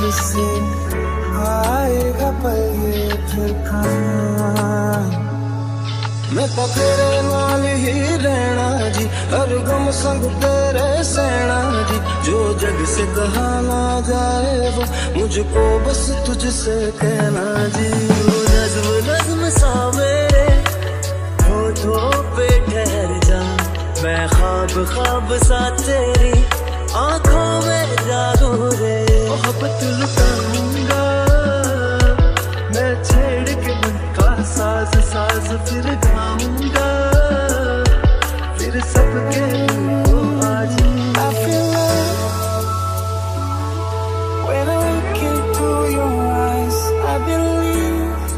से आएगा पल ये फिर कहाँ। मैं तो तेरे नाल ही रहना जी, हर गम संग तेरे सहना जी। जो जग से कहा ना जाए वो मुझको बस तुझसे कहना जी। नज़्म नज़्म सा मेरे होठों पे ठहर जा, मैं ख्वाब ख्वाब सा तेरी आंखों में जागूं रे। मोहब्बत लुटाऊंगा मैं छेड़ के मन का साज साज, फिर गाऊंगा फिर सबके को आज। I feel love when I look into your eyes. I believe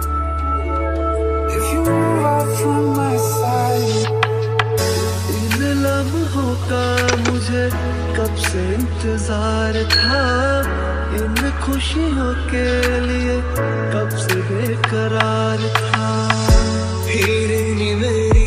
if you move out from my side. इन लम्हों का मुझे कब से इंतजार था, इन खुशियों के लिए कब से बेकरार था। हीरे नी मेरी